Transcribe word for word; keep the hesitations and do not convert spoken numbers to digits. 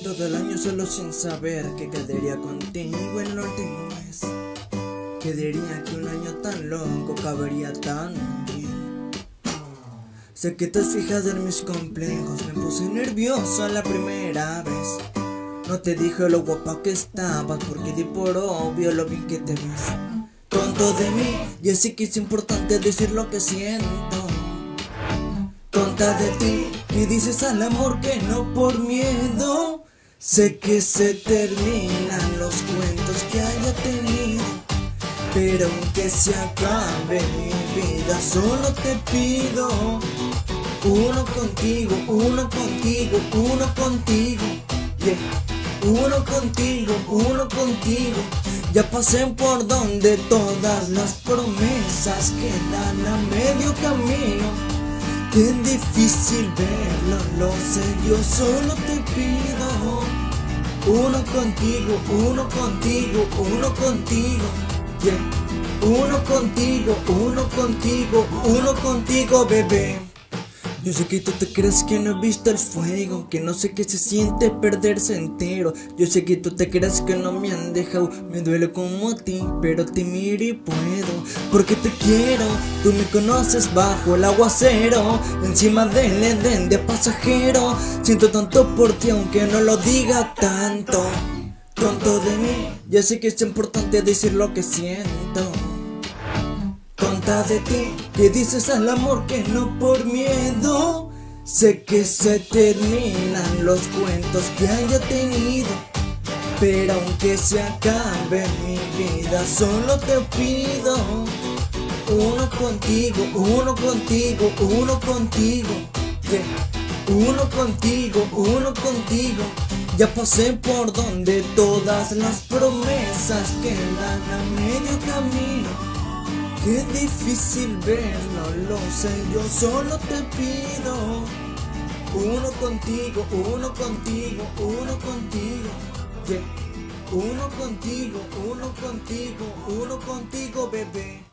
todo el año solo sin saber que quedaría contigo en el último mes. Que diría que un año tan loco cabería tan bien. Sé que te has fijado en mis complejos, me puse nervioso la primera vez. No te dije lo guapa que estabas porque di por obvio lo bien que te ves. Tonto de mí, ya sé que es importante decir lo que siento. Tonta de ti, que dices al amor que no por miedo. Sé que se terminan los cuentos que haya tenido, pero aunque se acabe mi vida, solo te pido uno contigo, uno contigo, uno contigo, yeah. Uno contigo, uno contigo. Ya pasé por donde todas las promesas quedan a medio camino. Qué difícil verlo, lo sé, yo solo te pido uno contigo, uno contigo, uno contigo, yeah. Uno contigo, uno contigo, uno contigo, bebé. Yo sé que tú te crees que no he visto el fuego, que no sé qué se siente perderse entero. Yo sé que tú te crees que no me han dejado, me duele como a ti, pero te miro y puedo, porque te quiero. Tú me conoces bajo el aguacero, encima del Edén de pasajero. Siento tanto por ti aunque no lo diga tanto. Tonto de mí, ya sé que es importante decir lo que siento. Tonta de ti, que dices al amor que no por miedo. Sé que se terminan los cuentos que haya tenido, pero aunque se acabe mi vida, solo te pido uno contigo, uno contigo, uno contigo, yeah. Uno contigo, uno contigo. Ya pasé por donde todas las promesas quedan a medio camino. Qué difícil verlo, lo sé, yo solo te pido uno contigo, uno contigo, uno contigo, yeah. Uno contigo, uno contigo, uno contigo, bebé.